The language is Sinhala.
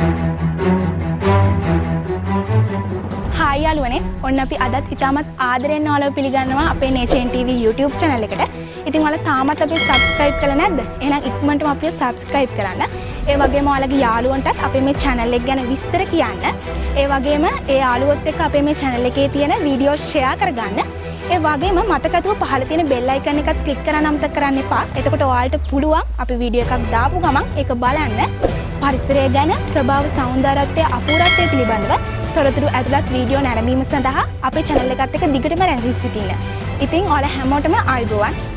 हाय යාළුවනේ ඔන්න අපි අදත් ඉතාමත් ආදරෙන් ඔයාලව පිළිගන්නවා අපේ Nature TV YouTube channel එකට. ඉතින් ඔයාලා තාමත් අපි subscribe කරලා නැද්ද? එහෙනම් ඉක්මනටම අපිව subscribe කරන්න. ඒ වගේම ඔයාලගේ යාළුවන්ටත් අපේ මේ channel එක ගැන විස්තර කියන්න. ඒ වගේම ඒ යාළුවොත් එක්ක අපේ මේ channel එකේ තියෙන වීඩියෝ share කරගන්න. ඒ වගේම මතකතුව පහළ තියෙන bell icon එකත් click කරන්න අමතක කරන්න එපා. එතකොට ඔයාලට පුළුවන් අපි වීඩියෝ එකක් දාපු ගමන් ඒක බලන්න. පරිසරය ගැන ස්වභාව සෞන්දර්යත්වය අපූර්වත්වය පිළිබඳව තොරතුරු ඇතුළත් වීඩියෝ නැරඹීම සඳහා අපේ channel එකත් එක්ක දිගටම රැඳී සිටින්න. ඉතින් ඔයාලා හැමෝටම ආයුබෝවන්.